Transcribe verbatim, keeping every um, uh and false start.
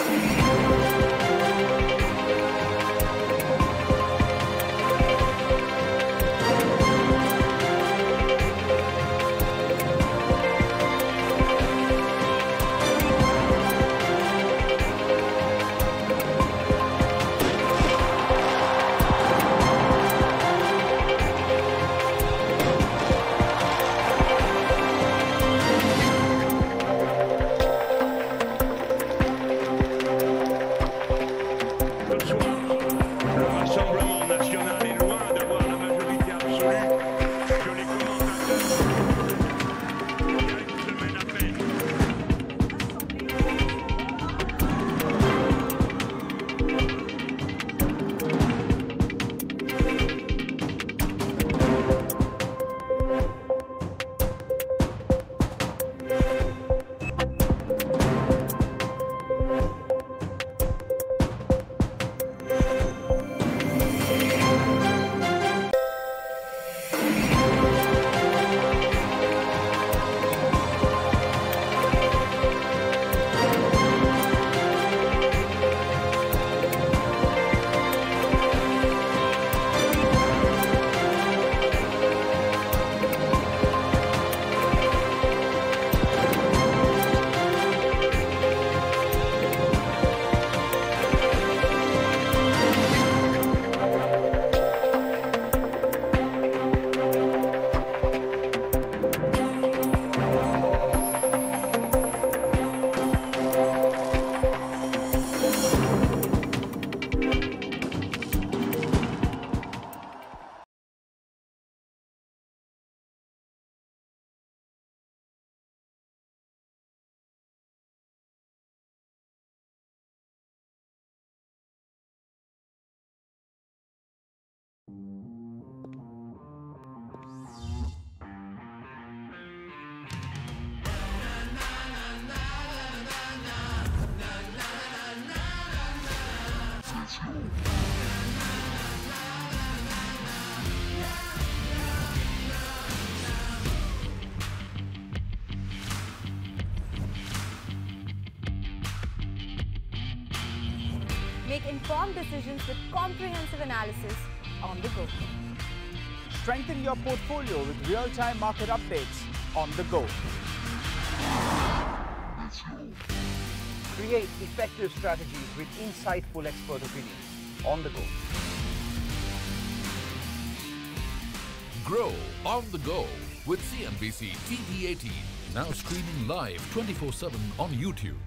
Make informed decisions with comprehensive analysis on the go. Strengthen your portfolio with real-time market updates on the go. Create effective strategies with insightful expert opinions on the go. Grow on the go with C N B C T V eighteen. Now streaming live twenty-four seven on YouTube.